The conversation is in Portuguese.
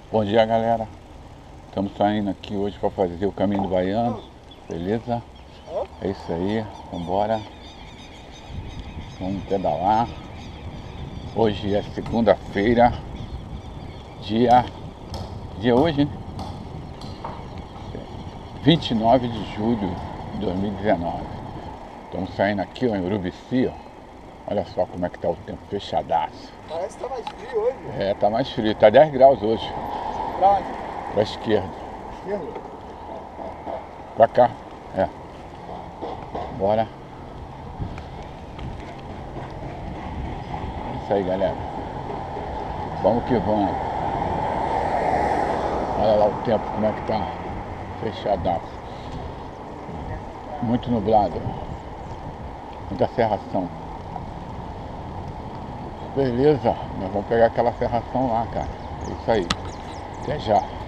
Bom dia, galera. Estamos saindo aqui hoje para fazer o caminho do Baiano. Beleza? É isso aí. Vambora. Vamos pedalar. Hoje é segunda-feira. Dia hoje, né? 29 de julho de 2019. Estamos saindo aqui, ó, em Urubici, ó. Olha só como é que tá o tempo, fechadaço. Parece que tá mais frio hoje. É, tá mais frio. Tá 10 graus hoje. Pra onde? Pra esquerda. Esquerda? Pra cá. É. Bora. É isso aí, galera. Vamos que vamos. Olha lá o tempo, como é que tá. Fechadaço. Muito nublado. Muita serração. Beleza, nós vamos pegar aquela serração lá, cara. É isso aí. Até já.